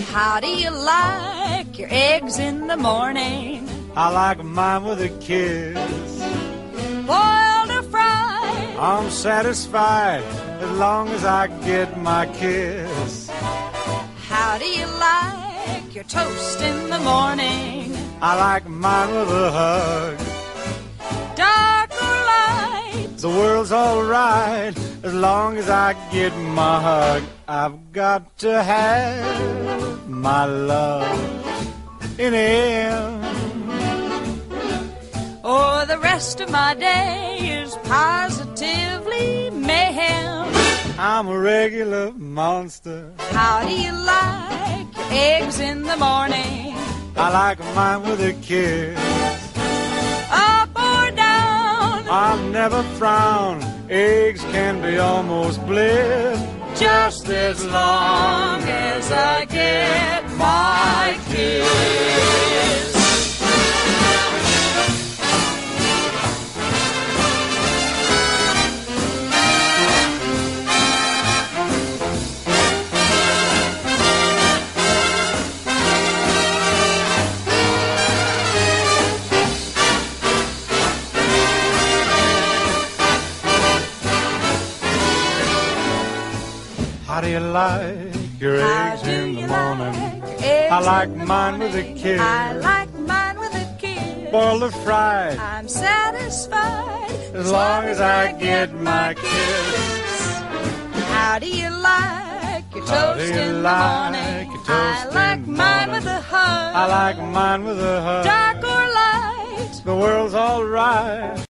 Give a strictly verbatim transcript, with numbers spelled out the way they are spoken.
How do you like your eggs in the morning? I like mine with a kiss. Boiled or fried? I'm satisfied as long as I get my kiss. How do you like your toast in the morning? I like mine with a hug. Dark or light? The world's alright as long as I get my hug. I've got to have my love in him. Or the rest of my day is positively mayhem. I'm a regular monster. How do you like your eggs in the morning? I like mine with a kiss. Up or down? I'll never frown. Eggs can be almost bliss, Just as long as I get my kiss. How do you like your How eggs do in the you morning? like your eggs I like in the mine with a morning? kiss. I like mine with a kiss. Boiled or fried, I'm satisfied as long as I get my kiss. How do you like your How do toast you in the like morning? your I toast like in the mine morning? with a hug. I like mine with a hug. Dark or light? The world's alright